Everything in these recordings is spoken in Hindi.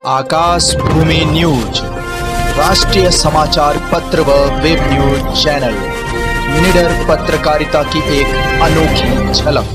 आकाश भूमि न्यूज राष्ट्रीय समाचार पत्र व वेब न्यूज चैनल, निडर पत्रकारिता की एक अनोखी झलक।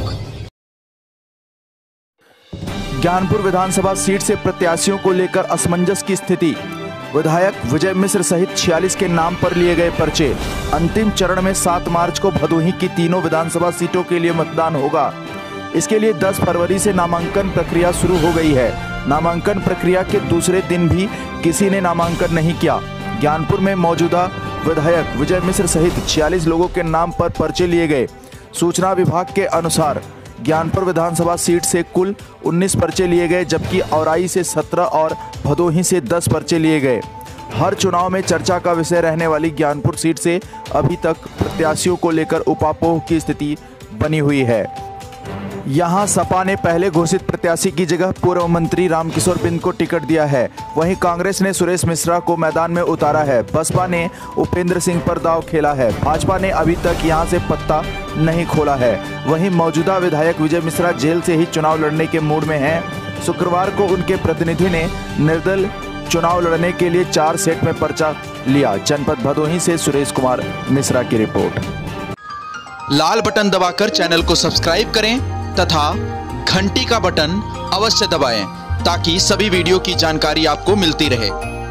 ज्ञानपुर विधानसभा सीट से प्रत्याशियों को लेकर असमंजस की स्थिति। विधायक विजय मिश्र सहित 46 के नाम पर लिए गए पर्चे। अंतिम चरण में 7 मार्च को भदोही की तीनों विधानसभा सीटों के लिए मतदान होगा। इसके लिए 10 फरवरी से नामांकन प्रक्रिया शुरू हो गई है। नामांकन प्रक्रिया के दूसरे दिन भी किसी ने नामांकन नहीं किया। ज्ञानपुर में मौजूदा विधायक विजय मिश्र सहित 46 लोगों के नाम पर पर्चे लिए गए। सूचना विभाग के अनुसार ज्ञानपुर विधानसभा सीट से कुल 19 पर्चे लिए गए, जबकि औराई से 17 और भदोही से 10 पर्चे लिए गए। हर चुनाव में चर्चा का विषय रहने वाली ज्ञानपुर सीट से अभी तक प्रत्याशियों को लेकर उपापोह की स्थिति बनी हुई है। यहां सपा ने पहले घोषित प्रत्याशी की जगह पूर्व मंत्री रामकिशोर बिंद को टिकट दिया है। वहीं कांग्रेस ने सुरेश मिश्रा को मैदान में उतारा है। बसपा ने उपेंद्र सिंह पर दांव खेला है। भाजपा ने अभी तक यहां से पत्ता नहीं खोला है। वहीं मौजूदा विधायक विजय मिश्रा जेल से ही चुनाव लड़ने के मूड में हैं। शुक्रवार को उनके प्रतिनिधि ने निर्दल चुनाव लड़ने के लिए 4 सेट में पर्चा लिया। जनपद भदोही से सुरेश कुमार मिश्रा की रिपोर्ट। लाल बटन दबाकर चैनल को सब्सक्राइब करें तथा घंटी का बटन अवश्य दबाएं ताकि सभी वीडियो की जानकारी आपको मिलती रहे।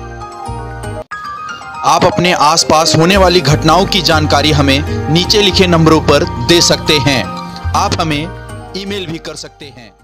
आप अपने आसपास होने वाली घटनाओं की जानकारी हमें नीचे लिखे नंबरों पर दे सकते हैं। आप हमें ईमेल भी कर सकते हैं।